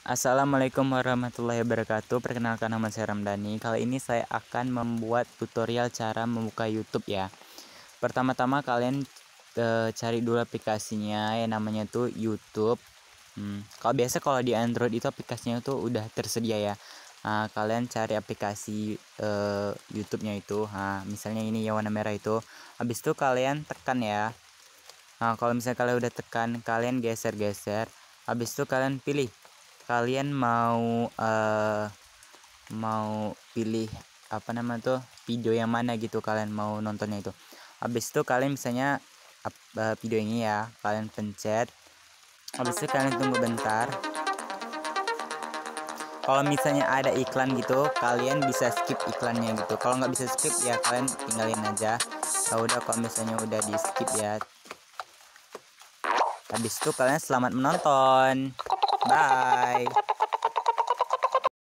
Assalamualaikum warahmatullahi wabarakatuh. Perkenalkan, nama saya Ramdhani. Kali ini saya akan membuat tutorial cara membuka YouTube ya. Pertama-tama kalian cari dulu aplikasinya yang namanya tuh YouTube. Kalau di Android itu aplikasinya tuh udah tersedia ya. Nah, kalian cari aplikasi YouTube-nya itu. Nah, misalnya ini yang warna merah itu. Habis itu kalian tekan ya. Nah, kalau misalnya kalian udah tekan, kalian geser-geser. Habis itu kalian pilih. Kalian mau pilih apa nama tuh video yang mana gitu, kalian mau nontonnya itu. Habis itu kalian misalnya video ini ya, kalian pencet. Habis itu kalian tunggu bentar. Kalau misalnya ada iklan gitu, kalian bisa skip iklannya gitu. Kalau nggak bisa skip ya kalian tinggalin aja. Ya udah, kalau misalnya udah di skip ya. Habis itu kalian selamat menonton. Bye.